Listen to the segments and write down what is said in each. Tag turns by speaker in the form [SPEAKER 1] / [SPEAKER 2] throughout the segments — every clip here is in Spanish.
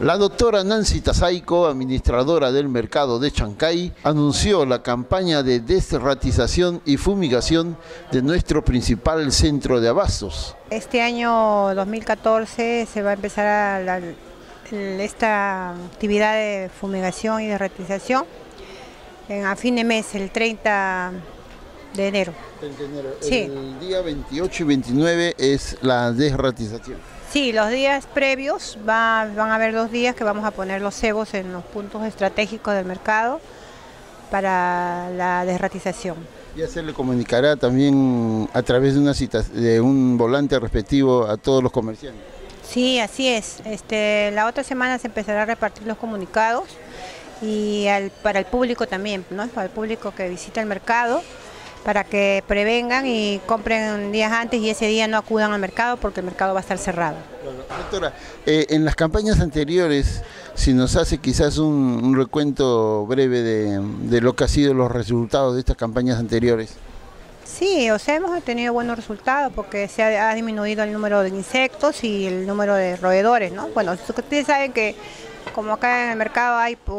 [SPEAKER 1] La doctora Nancy Tazaico, administradora del mercado de Chancay, anunció la campaña de desratización y fumigación de nuestro principal centro de abastos.
[SPEAKER 2] Este año 2014 se va a empezar esta actividad de fumigación y desratización a fin de mes, el 30 de enero. Sí.
[SPEAKER 1] El día 28 y 29 es la desratización.
[SPEAKER 2] Sí, los días previos van a haber 2 días que vamos a poner los cebos en los puntos estratégicos del mercado para la desratización.
[SPEAKER 1] Ya se le comunicará también a través de una cita, de un volante respectivo a todos los comerciantes.
[SPEAKER 2] Sí, así es. La otra semana se empezará a repartir los comunicados y para el público también, ¿no? Para el público que visita el mercado, para que prevengan y compren días antes y ese día no acudan al mercado porque el mercado va a estar cerrado.
[SPEAKER 1] Doctora, en las campañas anteriores, si nos hace quizás un recuento breve de lo que han sido los resultados de estas campañas anteriores.
[SPEAKER 2] Sí, o sea, hemos tenido buenos resultados porque se ha disminuido el número de insectos y el número de roedores, ¿no? Bueno, ustedes saben que como acá en el mercado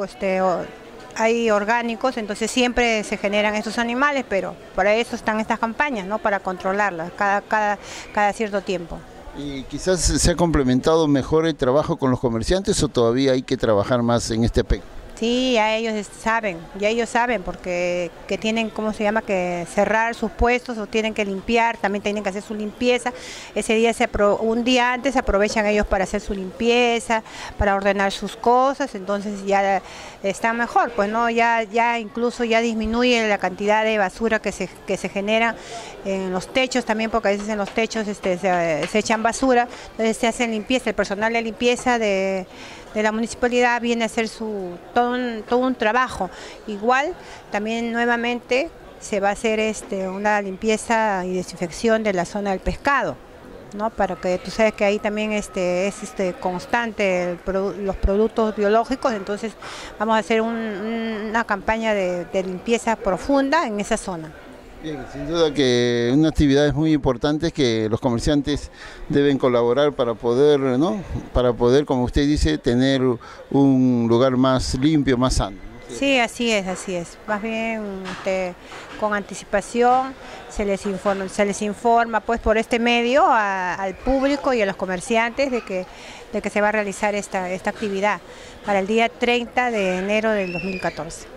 [SPEAKER 2] hay orgánicos, entonces siempre se generan estos animales, pero para eso están estas campañas, ¿no? Para controlarlas cada cierto tiempo.
[SPEAKER 1] ¿Y quizás se ha complementado mejor el trabajo con los comerciantes o todavía hay que trabajar más en este aspecto?
[SPEAKER 2] Sí, ya ellos saben porque que tienen, ¿cómo se llama?, que cerrar sus puestos o tienen que limpiar, también tienen que hacer su limpieza. Ese día, un día antes aprovechan ellos para hacer su limpieza, para ordenar sus cosas, entonces ya están mejor, pues no, ya incluso ya disminuye la cantidad de basura que se genera en los techos también, porque a veces en los techos se echan basura, entonces se hace limpieza, el personal de limpieza de la municipalidad viene a hacer todo un trabajo. Igual, también nuevamente se va a hacer una limpieza y desinfección de la zona del pescado, ¿no? Para que tú sabes que ahí también es constante los productos biológicos, entonces vamos a hacer una campaña de limpieza profunda en esa zona.
[SPEAKER 1] Bien, sin duda que una actividad es muy importante que los comerciantes deben colaborar para poder, ¿no? Para poder, como usted dice, tener un lugar más limpio, más sano.
[SPEAKER 2] Sí, así es. Más bien con anticipación se les informa pues por este medio al público y a los comerciantes de que se va a realizar esta actividad para el día 30 de enero del 2014.